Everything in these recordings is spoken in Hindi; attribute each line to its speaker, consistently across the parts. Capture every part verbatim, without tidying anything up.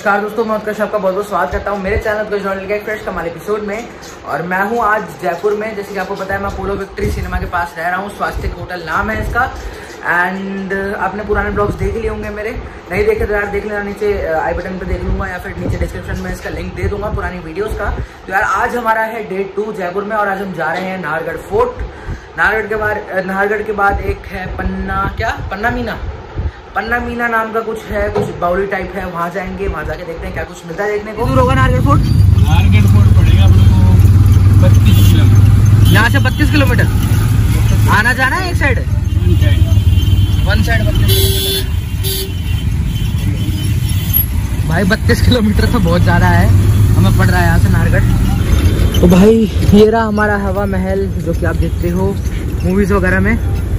Speaker 1: नमस्कार दोस्तों, मैं उत्कर्ष आपका बहुत बहुत स्वागत करता हूं मेरे चैनल उत्कर्ष जर्नल के एक फ्रेश कमाल एपिसोड में। और मैं हूं आज जयपुर में। जैसे कि आपको पता है, मैं पोलो विक्ट्री सिनेमा के पास रह रहा हूं। स्वास्तिक होटल नाम है इसका। एंड आपने पुराने ब्लॉग्स देख लिए होंगे मेरे, नहीं देखे तो यार देख लेना, नीचे आई बटन पे देख लूँगा या फिर नीचे डिस्क्रिप्शन में इसका लिंक दे दूंगा पुरानी वीडियोज़ का। तो यार आज हमारा है डे टू जयपुर में और आज हम जा रहे हैं नाहरगढ़ फोर्ट। नाहरगढ़ के बाद नाहरगढ़ के बाद एक है पन्ना, क्या पन्ना मीना पन्ना मीना नाम का कुछ है, कुछ बाउली टाइप है, वहाँ जाएंगे। वहाँ जाके देखते हैं क्या कुछ मिलता है देखने को। दूर होगा नाहरगढ़ फोर्ट?
Speaker 2: नाहरगढ़ फोर्ट पड़ेगा अपने को बत्तीस किलोमीटर,
Speaker 1: यहाँ से बत्तीस किलोमीटर आना जाना है। एक साइड वन साइड बत्तीस किलोमीटर भाई। बत्तीस किलोमीटर तो बहुत ज़्यादा है, हमें पड़ रहा है यहाँ से नाहरगढ़। तो भाई ये रहा हमारा हवा महल, जो कि आप देखते हो मूवीज़ वगैरह में।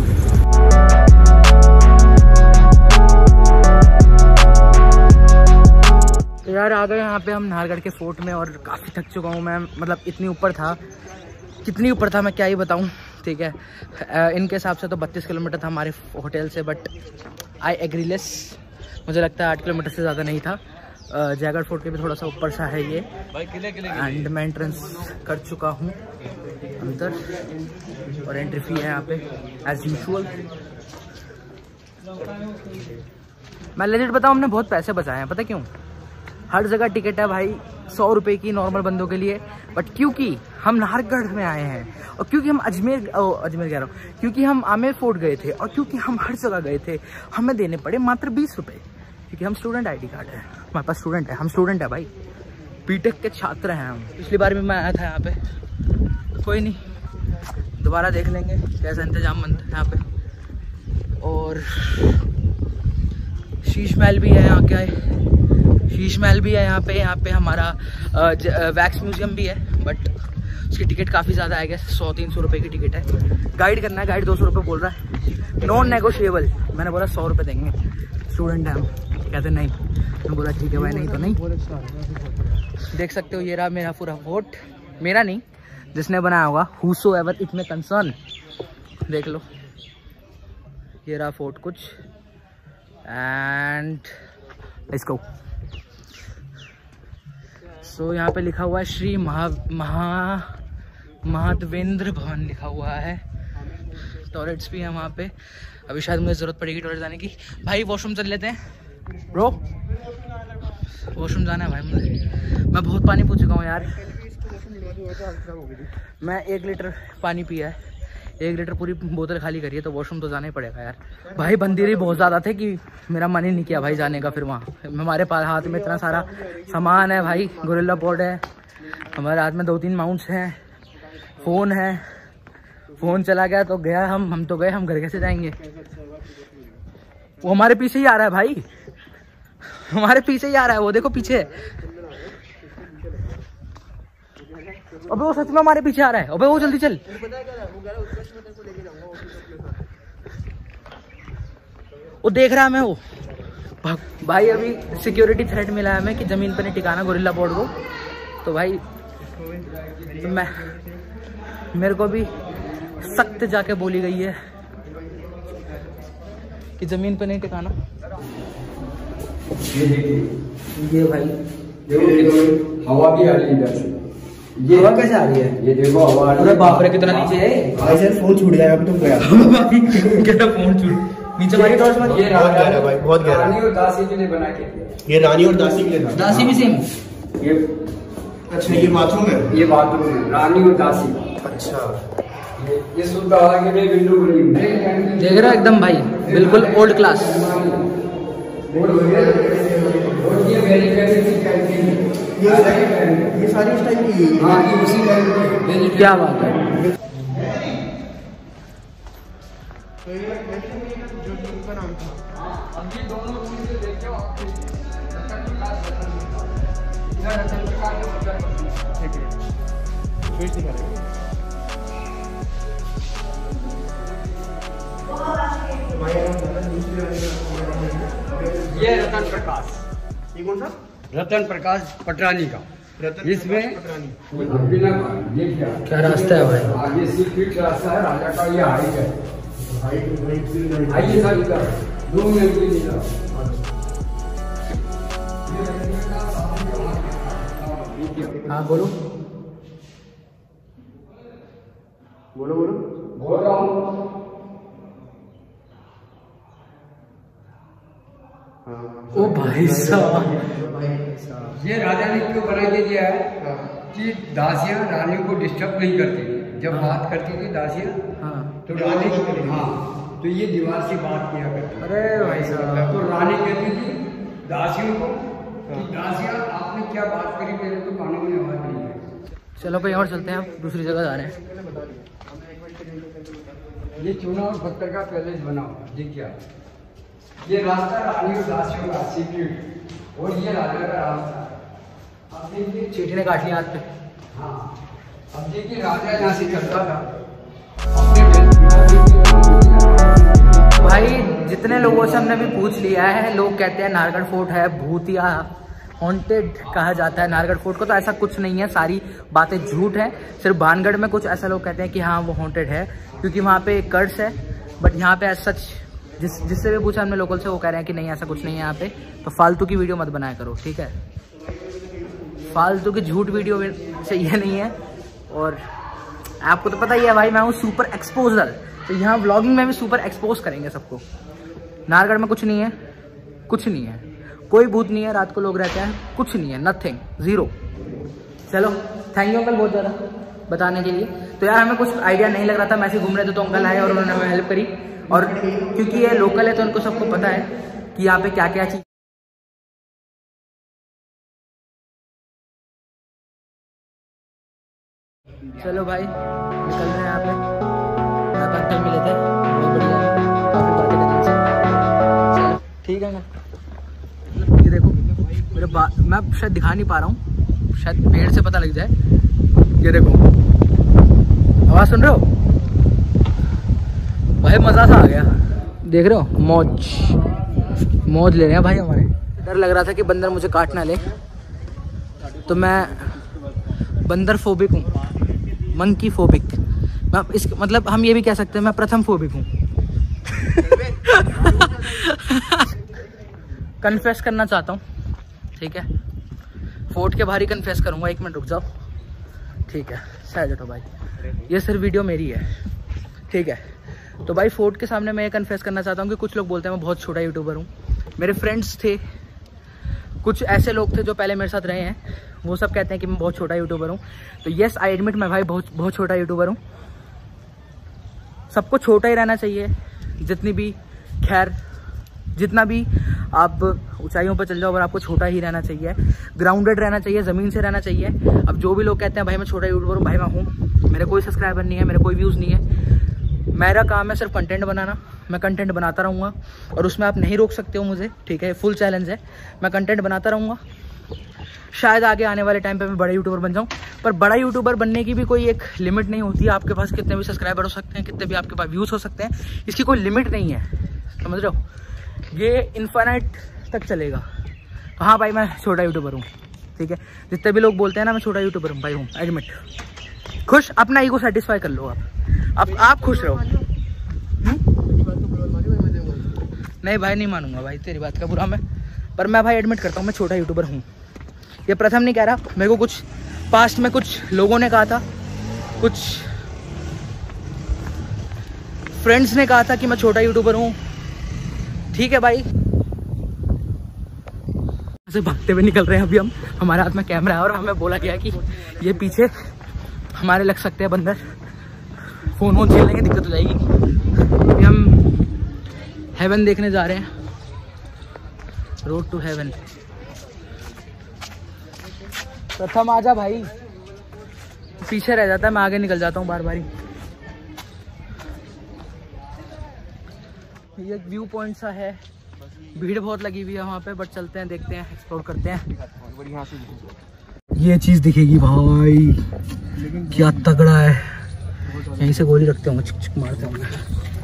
Speaker 1: तो यार आ गए यहाँ पे हम नाहरगढ़ के फोर्ट में और काफ़ी थक चुका हूँ मैं। मतलब इतनी ऊपर था, कितनी ऊपर था मैं क्या ही बताऊँ। ठीक है, इनके हिसाब से तो बत्तीस किलोमीटर था हमारे होटल से, बट आई एग्रीलेस। मुझे लगता है आठ किलोमीटर से ज़्यादा नहीं था। जयगढ़ फोर्ट के भी थोड़ा सा ऊपर सा है ये। एंड मैं एंट्रेंस कर चुका हूँ अंदर और एंट्री फी है यहाँ पे एज यूजुअल। मैं लेजिट बताऊँ, हमने बहुत पैसे बचाए हैं। पता क्यों? हर जगह टिकट है भाई सौ रुपये की नॉर्मल बंदों के लिए, बट क्योंकि हम नाहरगढ़ में आए हैं और क्योंकि हम अजमेर ओ, अजमेर कह रहा हूँ क्योंकि हम आमेर फोर्ट गए थे और क्योंकि हम हर जगह गए थे, हमें देने पड़े मात्र बीस रुपये। क्योंकि हम स्टूडेंट आईडी कार्ड है, हमारे पास स्टूडेंट है, हम स्टूडेंट है भाई, बीटेक के छात्र हैं हम। पिछली बार भी मैं आया था यहाँ पे, कोई नहीं दोबारा देख लेंगे कैसा इंतजाम बनता है यहाँ पे। और शीश महल भी है यहाँ, क्या है शीश महल भी है यहाँ पे। यहाँ पे हमारा वैक्स म्यूजियम भी है, बट उसकी टिकट काफ़ी ज़्यादा है, सौ तीन सौ रुपये की टिकट है। गाइड करना है, गाइड दो सौ रुपये बोल रहा है, नॉन नेगोशिएबल। मैंने बोला सौ रुपये देंगे, स्टूडेंट है हम। कहते नहीं, मैंने बोला ठीक है भाई, नहीं तो नहीं। देख सकते हो ये रहा मेरा पूरा फोर्ट। मेरा नहीं, जिसने बनाया होगा, whosoever it may concern. देख लो ये रहा फोर्ट कुछ। And let's go. So so, यहाँ पे लिखा हुआ है श्री महा महा महादेवेंद्र भवन लिखा हुआ है। टॉयलेट्स भी हैं वहाँ पे। अभी शायद मुझे ज़रूरत पड़ेगी टॉयलेट जाने की। भाई वॉशरूम चल लेते हैं ब्रो, वॉशरूम जाना है भाई मुझे। मैं बहुत पानी पी चुका हूँ यार। मैं एक लीटर पानी पिया है, एक लीटर पूरी बोतल खाली करी है, तो वॉशरूम तो जाना ही पड़ेगा यार। भाई बंदीरी बहुत ज़्यादा थे कि मेरा मन ही नहीं किया भाई जाने का। फिर वहाँ हमारे पास हाथ में इतना सारा सामान है भाई, गोरिल्ला बोर्ड है हमारे हाथ में, दो तीन माउंट्स हैं, फ़ोन है। फ़ोन चला गया तो गया, हम हम तो गए, हम घर कैसे जाएंगे? वो हमारे पीछे ही आ रहा है भाई, हमारे पीछे ही आ रहा है, वो देखो पीछे। अबे वो सच में हमारे पीछे आ रहा है। अबे वो जल्दी चल। वो देख रहा है मैं, वो भाई अभी सिक्योरिटी थ्रेट मिला है हमें कि जमीन पर नहीं टिकाना गोरिल्ला बोर्ड को। तो भाई तो मैं मेरे को भी सख्त जाके बोली गई है कि जमीन पर नहीं टिकाना। ये भाई देखो
Speaker 2: हवा भी आ रही है।
Speaker 1: ये हवा कैसे आ रही है?
Speaker 2: ये देखो हवा।
Speaker 1: अरे बाप रे कितना नीचे है
Speaker 3: भाई सर, फोन छूट गया अब तुम गया।
Speaker 1: क्या फोन छूट नीचे मारी टॉर्च मारी।
Speaker 3: ये बहुत गहरा भाई, बहुत गहरा।
Speaker 2: रानी और दासी के लिए बना के दिया।
Speaker 3: ये रानी और दासी के लिए था।
Speaker 1: दासी भी सेम।
Speaker 2: ये
Speaker 3: अच्छा, ये बाथरूम है।
Speaker 2: ये बाथरूम है, रानी और दासी।
Speaker 3: अच्छा,
Speaker 2: ये ये शुद्ध हवा के लिए विंडो बनी है।
Speaker 1: देख रहा एकदम भाई, बिल्कुल ओल्ड क्लास।
Speaker 2: और ये वेरी वेरी कैंटीन है।
Speaker 3: ये सारी इस टाइम की।
Speaker 2: हाँ, ये उसी टाइम।
Speaker 1: क्या बात है।
Speaker 3: जो उनका नाम था,
Speaker 2: अभी दोनों चीजें देखो आप।
Speaker 3: ठीक है, फिर दिखा रहे हैं।
Speaker 2: ये रतन प्रकाश,
Speaker 3: ये कौन सा?
Speaker 2: रतन प्रकाश पटरानी का। इसमें
Speaker 1: ये क्या क्या रास्ता है भाई?
Speaker 2: आगे से फिट रास्ता है, राजा का ये हाइट है। आइए सर, दो मिनट के लिए किया।
Speaker 1: हाँ बोलो
Speaker 3: बोलो बोलो
Speaker 1: बोल रहा हूँ। ओ भाई साहब,
Speaker 2: ये राजा ने क्यों बना के दिया है कि दासियां रानियों को डिस्टर्ब नहीं करती। जब बात करती थी दासियां
Speaker 1: हाँ
Speaker 2: तो रानी हाँ तो ये दीवार से बात किया करती।
Speaker 1: अरे भाई साहब,
Speaker 2: तो रानी कहती थी दासियों को कि दासियां आपने क्या बात करी, मेरे तो कानों में आवाज नहीं है।
Speaker 1: चलो कहीं और चलते हैं, आप दूसरी जगह जा रहे हैं।
Speaker 2: ये चूना और पत्थर का पैलेस बना हुआ दिख गया। ये रास्ता रानी और दासियों का सीक्रेट, और ये राजा का रास्ता। अब देखिए
Speaker 1: चीटी ने काट लिया हाथ पे।
Speaker 2: हाँ अब देखिए राजा यहाँ से चलता था।
Speaker 1: भाई जितने लोगों से हमने भी पूछ लिया है, लोग कहते हैं नाहरगढ़ फोर्ट है भूतिया हॉन्टेड कहा जाता है। नाहरगढ़ फोर्ट को तो ऐसा कुछ नहीं है, सारी बातें झूठ है। सिर्फ भानगढ़ में कुछ ऐसा लोग कहते हैं कि हाँ वो हॉन्टेड है, क्योंकि वहाँ पे एक कर्स है। बट यहाँ पे सच जिस जिससे भी पूछा हमने लोकल से, वो कह रहे हैं कि नहीं ऐसा कुछ नहीं है यहाँ पे। तो फालतू की वीडियो मत बनाया करो, ठीक है। फालतू की झूठ वीडियो चाहिए नहीं है। और आपको तो पता ही है भाई, मैं हूँ सुपर एक्सपोजर, तो यहाँ व्लॉगिंग में भी सुपर एक्सपोज करेंगे सबको। नाहरगढ़ में कुछ नहीं है, कुछ नहीं है, कोई भूत नहीं है। रात को लोग रहते हैं, कुछ नहीं है, नथिंग, जीरो। चलो थैंक यू अंकल बहुत ज़्यादा बताने के लिए। तो यार हमें कुछ आइडिया नहीं लग रहा था, मैं ऐसे घूम रहे थे तो अंकल आए और उन्होंने हमें हेल्प करी। और क्योंकि ये लोकल है तो उनको सबको पता है कि यहाँ पे क्या क्या चीज़। चलो भाई निकल रहे हैं यहाँ पे। यहाँ पर अंकल मिले थे, बहुत बढ़िया, काफ़ी बातें करनी चाहिए। चलो ठीक है ना। ये देखो मेरे बा मैं शायद दिखा नहीं पा रहा हूँ, शायद पेड़ से पता लग जाए। ये देखो आवाज़ सुन रहे हो भाई, मज़ा सा आ गया। देख रहे हो, मौज मौज ले रहे हैं भाई हमारे। डर लग रहा था कि बंदर मुझे काट ना ले, तो मैं बंदर फोबिक हूँ, मंकी फोबिक। मैं इस मतलब हम ये भी कह सकते हैं मैं प्रथम फोबिक हूँ। कन्फेस करना चाहता हूँ, ठीक है। फोर्ट के बाहर ही कन्फेस करूँगा, एक मिनट रुक जाओ, ठीक है। साइड हटो भाई, ये सिर्फ वीडियो मेरी है, ठीक है। तो भाई फोर्ट के सामने मैं ये कन्फेस करना चाहता हूँ कि कुछ लोग बोलते हैं मैं बहुत छोटा यूट्यूबर हूँ। मेरे फ्रेंड्स थे, कुछ ऐसे लोग थे जो पहले मेरे साथ रहे हैं, वो सब कहते हैं कि मैं बहुत छोटा यूट्यूबर हूँ। तो येस आई एडमिट मैं भाई बहुत बहुत छोटा यूट्यूबर हूँ। सबको छोटा ही रहना चाहिए, जितनी भी खैर जितना भी आप ऊंचाइयों पर चल जाओ, अगर आपको छोटा ही रहना चाहिए, ग्राउंडेड रहना चाहिए, ज़मीन से रहना चाहिए। अब जो भी लोग कहते हैं भाई मैं छोटा यूट्यूबर हूँ, भाई मैं हूँ। मेरे कोई सब्सक्राइबर नहीं है, मेरे कोई व्यूज़ नहीं है। मेरा काम है सिर्फ कंटेंट बनाना, मैं कंटेंट बनाता रहूँगा और उसमें आप नहीं रोक सकते हो मुझे, ठीक है। फुल चैलेंज है, मैं कंटेंट बनाता रहूँगा। शायद आगे आने वाले टाइम पे मैं बड़ा यूट्यूबर बन जाऊँ, पर बड़ा यूट्यूबर बनने की भी कोई एक लिमिट नहीं होती है। आपके पास कितने भी सब्सक्राइबर हो सकते हैं, कितने भी आपके पास व्यूज़ हो सकते हैं, इसकी कोई लिमिट नहीं है, समझ रहे हो। ये इन्फिनिट तक चलेगा। तो हाँ भाई मैं छोटा यूट्यूबर हूँ, ठीक है। जितने भी लोग बोलते हैं ना मैं छोटा यूट्यूबर हूँ भाई, हूँ एडमिट। खुश, अपना ईगो सेटिस्फाई कर लो आप आप आप खुश रहो। नहीं भाई नहीं मानूंगा भाई तेरी बात का बुरा मैं, पर मैं भाई एडमिट करता हूँ मैं छोटा यूट्यूबर हूँ। ये प्रथम नहीं कह रहा, मेरे को कुछ पास्ट में कुछ लोगों ने कहा था, कुछ फ्रेंड्स ने कहा था कि मैं छोटा यूट्यूबर हूँ, ठीक है भाई। ऐसे भागते हुए निकल रहे हैं अभी हम, हमारे हाथ में कैमरा है और हमें बोला गया कि ये पीछे हमारे लग सकते हैं बंदर, फोन वोन खेल लेंगे दिक्कत हो जाएगी। अभी हम हेवन देखने जा रहे हैं, रोड टू हेवन। प्रथम आजा भाई, पीछे रह जाता है, मैं आगे निकल जाता हूँ बार बार ही। ये व्यू पॉइंट सा है, भीड़ बहुत लगी हुई है वहाँ पे, बट चलते हैं, देखते हैं, एक्सप्लोर करते हैं। ये चीज़ दिखेगी भाई, क्या तगड़ा है। यहीं से गोली रखते होंगे, चिक चिक मारते होंगे।